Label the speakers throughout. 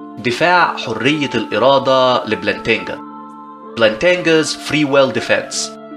Speaker 1: دفاع حرية الإرادة لبلانتينجا. بلانتينجا's Free Will Defense.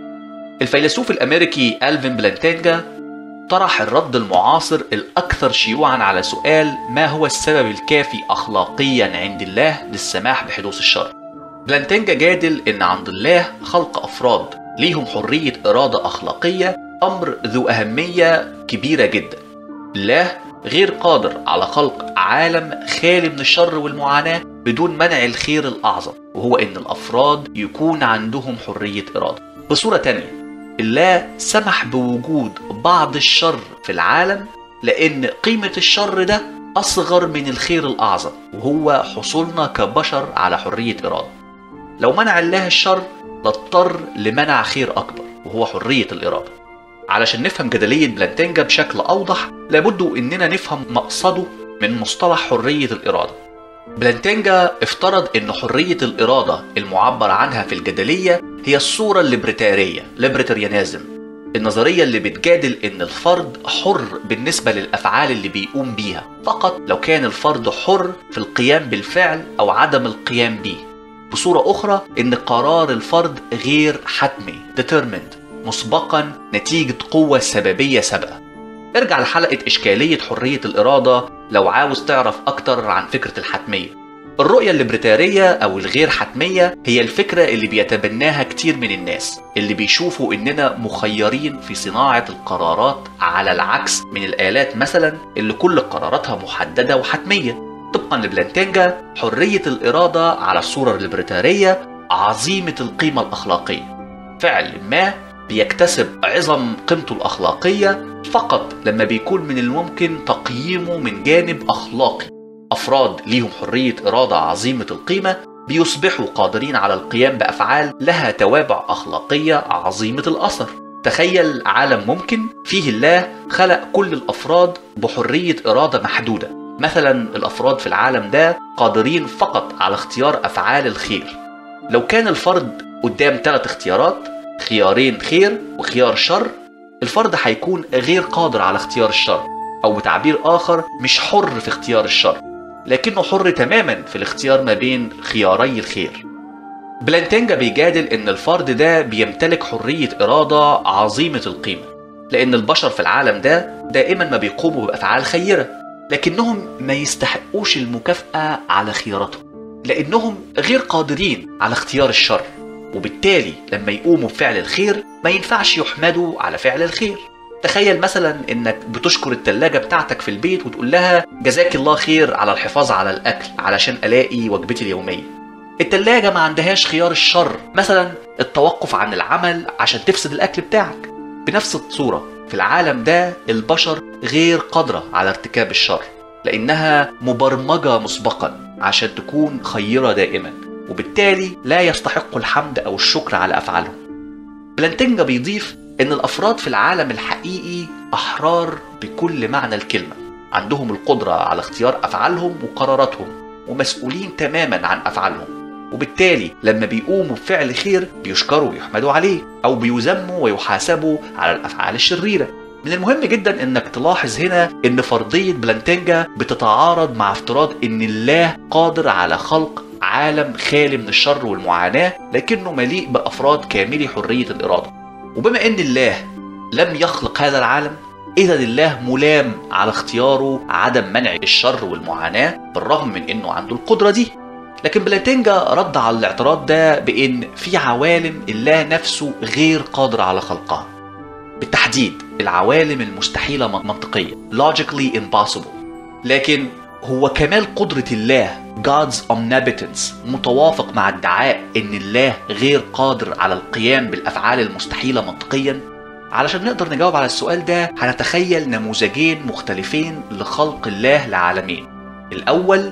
Speaker 1: الفيلسوف الأمريكي ألفين بلانتينجا طرح الرد المعاصر الأكثر شيوعا على سؤال ما هو السبب الكافي أخلاقيا عند الله للسماح بحدوث الشر. بلانتينجا جادل إن عند الله خلق أفراد ليهم حرية إرادة أخلاقية أمر ذو أهمية كبيرة جدا. الله غير قادر على خلق عالم خالي من الشر والمعاناة بدون منع الخير الأعظم، وهو إن الأفراد يكون عندهم حرية إرادة. بصورة تانية، الله سمح بوجود بعض الشر في العالم لأن قيمة الشر ده أصغر من الخير الأعظم، وهو حصولنا كبشر على حرية إرادة. لو منع الله الشر لاضطر لمنع خير أكبر وهو حرية الإرادة. علشان نفهم جدلية بلانتينجا بشكل أوضح لابد إننا نفهم مقصده من مصطلح حرية الإرادة. بلانتينجا افترض إن حرية الإرادة المعبر عنها في الجدلية هي الصورة الليبرتارية ليبرتاريانيزم، النظرية اللي بتجادل إن الفرد حر بالنسبة للأفعال اللي بيقوم بيها فقط لو كان الفرد حر في القيام بالفعل أو عدم القيام به. بصورة أخرى إن قرار الفرد غير حتمي determined مسبقا نتيجة قوة سببية سابقة. ارجع لحلقة إشكالية حرية الإرادة لو عاوز تعرف أكتر عن فكرة الحتمية. الرؤية الليبرتارية أو الغير حتمية هي الفكرة اللي بيتبناها كتير من الناس اللي بيشوفوا إننا مخيرين في صناعة القرارات، على العكس من الآلات مثلا اللي كل قراراتها محددة وحتمية. طبقا لبلانتينجا حرية الإرادة على الصورة الليبرتارية عظيمة القيمة الأخلاقية. فعل ما بيكتسب عظم قيمته الأخلاقية فقط لما بيكون من الممكن تقييمه من جانب أخلاقي. أفراد ليهم حرية إرادة عظيمة القيمة بيصبحوا قادرين على القيام بأفعال لها توابع أخلاقية عظيمة الأثر. تخيل عالم ممكن فيه الله خلق كل الأفراد بحرية إرادة محدودة. مثلا الأفراد في العالم ده قادرين فقط على اختيار أفعال الخير. لو كان الفرد قدام 3 اختيارات، خيارين خير وخيار شر، الفرد هيكون غير قادر على اختيار الشر، أو بتعبير آخر مش حر في اختيار الشر، لكنه حر تماما في الاختيار ما بين خياري الخير. بلانتينجا بيجادل إن الفرد ده بيمتلك حرية إرادة عظيمة القيمة، لأن البشر في العالم ده دائما ما بيقوموا بأفعال خيرة، لكنهم ما يستحقوش المكافأة على خياراتهم، لأنهم غير قادرين على اختيار الشر، وبالتالي لما يقوموا بفعل الخير ما ينفعش يحمدوا على فعل الخير. تخيل مثلا انك بتشكر التلاجة بتاعتك في البيت وتقول لها جزاك الله خير على الحفاظ على الاكل علشان الاقي وجبتي اليومية. التلاجة ما عندهاش خيار الشر، مثلا التوقف عن العمل عشان تفسد الاكل بتاعك. بنفس الصورة في العالم ده البشر غير قادرة على ارتكاب الشر، لانها مبرمجة مسبقا عشان تكون خيرة دائما، وبالتالي لا يستحق الحمد أو الشكر على أفعالهم. بلانتينجا بيضيف إن الأفراد في العالم الحقيقي أحرار بكل معنى الكلمة، عندهم القدرة على اختيار أفعالهم وقراراتهم، ومسؤولين تماما عن أفعالهم، وبالتالي لما بيقوموا بفعل خير بيشكروا ويحمدوا عليه، أو بيذموا ويحاسبوا على الأفعال الشريرة. من المهم جدا انك تلاحظ هنا ان فرضية بلانتينجا بتتعارض مع افتراض ان الله قادر على خلق عالم خالي من الشر والمعاناة لكنه مليء بأفراد كاملي حرية الإرادة. وبما ان الله لم يخلق هذا العالم، إذا الله ملام على اختياره عدم منع الشر والمعاناة بالرغم من انه عنده القدرة دي. لكن بلانتينجا رد على الاعتراض ده بان في عوالم الله نفسه غير قادر على خلقها، بالتحديد العوالم المستحيلة منطقية logically impossible. لكن هو كمال قدرة الله God's omnipotence متوافق مع ادعاء ان الله غير قادر على القيام بالافعال المستحيلة منطقيا. علشان نقدر نجاوب على السؤال ده هنتخيل نموذجين مختلفين لخلق الله لعالمين. الاول،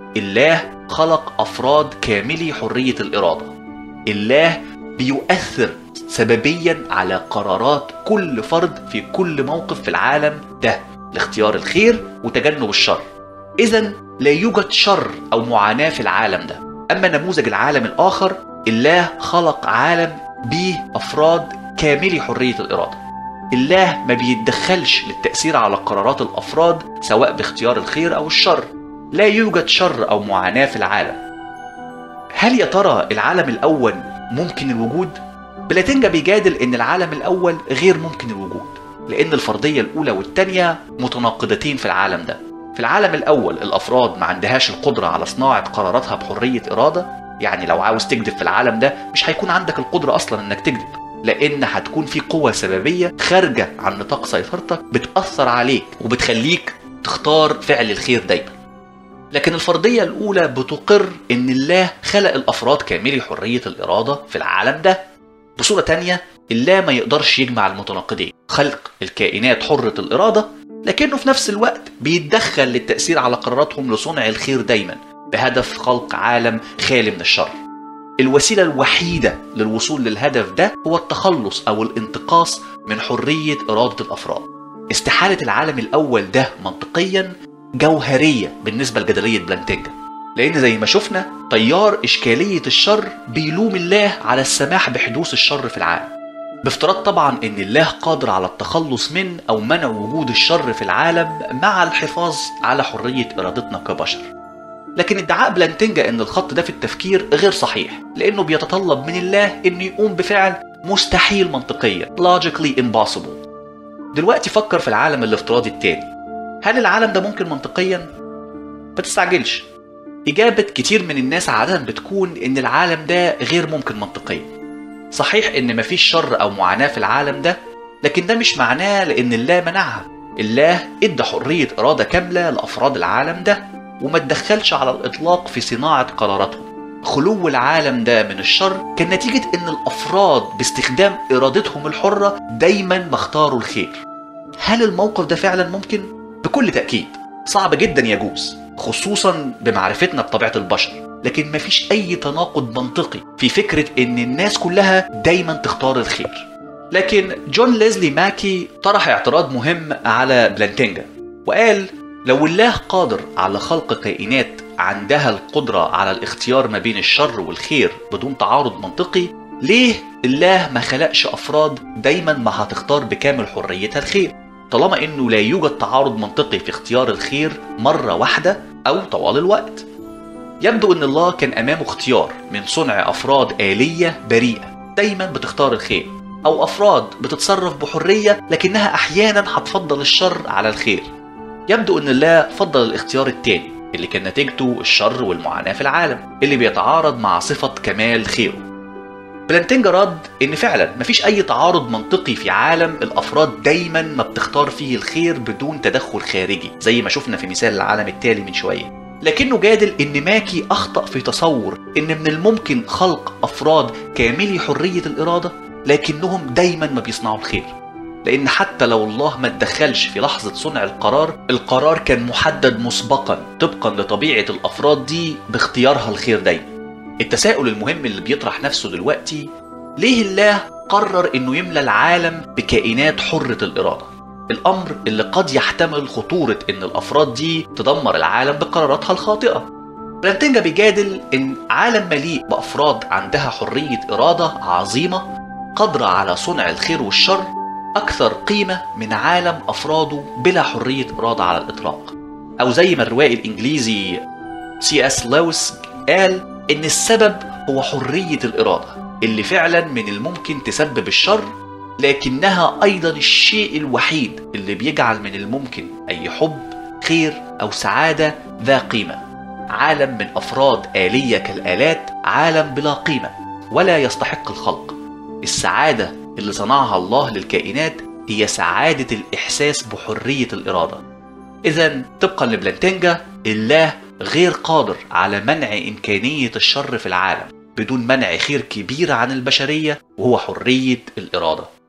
Speaker 1: الله خلق افراد كاملي حرية الارادة. الله بيؤثر سببيا على قرارات كل فرد في كل موقف في العالم ده لاختيار الخير وتجنب الشر. إذن لا يوجد شر أو معاناة في العالم ده. أما نموذج العالم الآخر، الله خلق عالم به أفراد كاملي حرية الإرادة. الله ما بيتدخلش للتأثير على قرارات الأفراد سواء باختيار الخير أو الشر، لا يوجد شر أو معاناة في العالم. هل يا ترى العالم الأول ممكن الوجود؟ بلانتينجا بيجادل إن العالم الأول غير ممكن الوجود، لأن الفرضية الأولى والتانية متناقضتين في العالم ده. في العالم الأول الأفراد ما عندهاش القدرة على صناعة قراراتها بحرية إرادة، يعني لو عاوز تكذب في العالم ده مش هيكون عندك القدرة أصلا إنك تكذب، لأن هتكون في قوة سببية خارجة عن نطاق سيطرتك بتأثر عليك وبتخليك تختار فعل الخير دايما. لكن الفرضية الأولى بتقر إن الله خلق الأفراد كاملي حرية الإرادة في العالم ده. بصورة تانية، الله ما يقدرش يجمع المتناقضين، خلق الكائنات حرة الإرادة لكنه في نفس الوقت بيتدخل للتأثير على قراراتهم لصنع الخير دايما بهدف خلق عالم خالي من الشر. الوسيلة الوحيدة للوصول للهدف ده هو التخلص أو الانتقاص من حرية إرادة الأفراد. استحالة العالم الأول ده منطقيا جوهرية بالنسبة لجدلية بلانتينجا، لأن زي ما شفنا تيار إشكالية الشر بيلوم الله على السماح بحدوث الشر في العالم، بافتراض طبعا ان الله قادر على التخلص من او منع وجود الشر في العالم مع الحفاظ على حرية ارادتنا كبشر. لكن ادعاء بلانتينجا ان الخط ده في التفكير غير صحيح، لانه بيتطلب من الله انه يقوم بفعل مستحيل منطقيا logically impossible. دلوقتي فكر في العالم الافتراضي التاني، هل العالم ده ممكن منطقيا؟ ما تستعجلش، اجابة كتير من الناس عادة بتكون ان العالم ده غير ممكن منطقيا. صحيح ان مفيش شر او معاناة في العالم ده، لكن ده مش معناه لان الله منعها. الله ادى حرية ارادة كاملة لافراد العالم ده وما تدخلش على الاطلاق في صناعة قراراتهم. خلو العالم ده من الشر كان نتيجة ان الافراد باستخدام ارادتهم الحرة دايما ما اختاروا الخير. هل الموقف ده فعلا ممكن؟ بكل تأكيد صعب جدا يجوز، خصوصا بمعرفتنا بطبيعة البشر، لكن مفيش أي تناقض منطقي في فكرة إن الناس كلها دايما تختار الخير. لكن جون ليزلي ماكي طرح اعتراض مهم على بلانتينجا وقال لو الله قادر على خلق كائنات عندها القدرة على الاختيار ما بين الشر والخير بدون تعارض منطقي، ليه الله ما خلقش أفراد دايما ما هتختار بكامل حريتها الخير، طالما إنه لا يوجد تعارض منطقي في اختيار الخير مرة واحدة أو طوال الوقت. يبدو ان الله كان امامه اختيار من صنع افراد آلية بريئة دايما بتختار الخير، او افراد بتتصرف بحرية لكنها احيانا هتفضل الشر على الخير. يبدو ان الله فضل الاختيار التاني اللي كان نتيجته الشر والمعاناة في العالم اللي بيتعارض مع صفة كمال خيره. بلانتينجا رد ان فعلا مفيش اي تعارض منطقي في عالم الافراد دايما ما بتختار فيه الخير بدون تدخل خارجي زي ما شفنا في مثال العالم التالي من شوية. لكنه جادل ان ماكي اخطأ في تصور ان من الممكن خلق افراد كاملي حرية الارادة لكنهم دايما ما بيصنعوا الخير، لان حتى لو الله ما اتدخلش في لحظة صنع القرار كان محدد مسبقا طبقا لطبيعة الافراد دي باختيارها الخير دايما. التساؤل المهم اللي بيطرح نفسه دلوقتي، ليه الله قرر انه يملى العالم بكائنات حرة الارادة؟ الأمر اللي قد يحتمل خطورة إن الأفراد دي تدمر العالم بقراراتها الخاطئة. بلانتينجا بيجادل إن عالم مليء بأفراد عندها حرية إرادة عظيمة قادرة على صنع الخير والشر أكثر قيمة من عالم أفراده بلا حرية إرادة على الإطلاق. أو زي ما الروائي الإنجليزي C.S. لويس قال إن السبب هو حرية الإرادة اللي فعلا من الممكن تسبب الشر، لكنها أيضا الشيء الوحيد اللي بيجعل من الممكن أي حب، خير أو سعادة ذا قيمة. عالم من أفراد آلية كالآلات عالم بلا قيمة ولا يستحق الخلق. السعادة اللي صنعها الله للكائنات هي سعادة الإحساس بحرية الإرادة. إذن طبقا لبلانتينجا الله غير قادر على منع إمكانية الشر في العالم بدون منع خير كبير عن البشرية وهو حرية الإرادة.